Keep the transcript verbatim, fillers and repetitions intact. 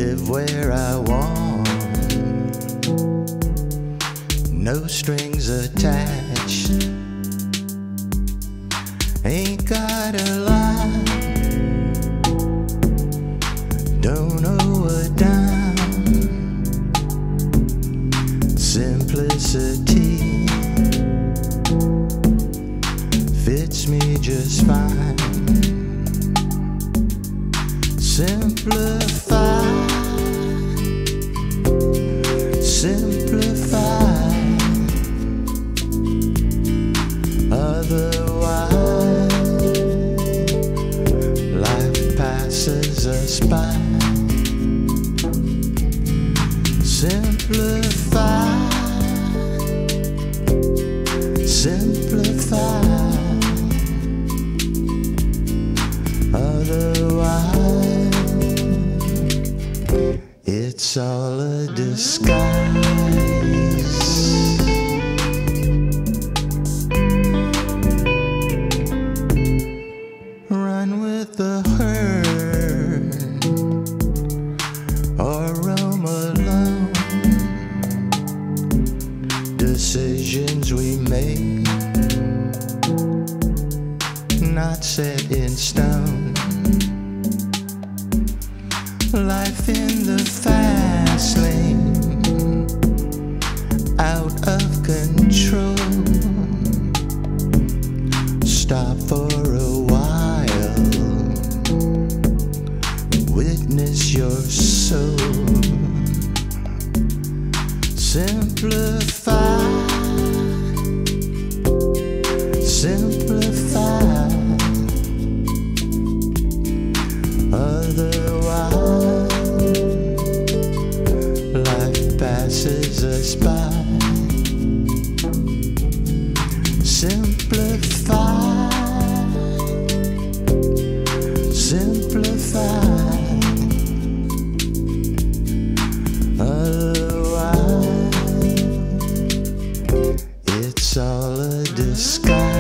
live where I want, no strings attached. Ain't got a lot, don't owe a dime. Simplicity fits me just fine. Simplify, simplify. Otherwise, life passes us by. Simplify, simplify. Otherwise, it's all a disguise. Run with the herd or roam alone. Decisions we make, not set in stone. Life in the fast lane, out of control. Stop for a while, witness your soul. Simplify, simplify. Otherwise, life passes us by. Simplify, simplify. Otherwise, it's all a disguise.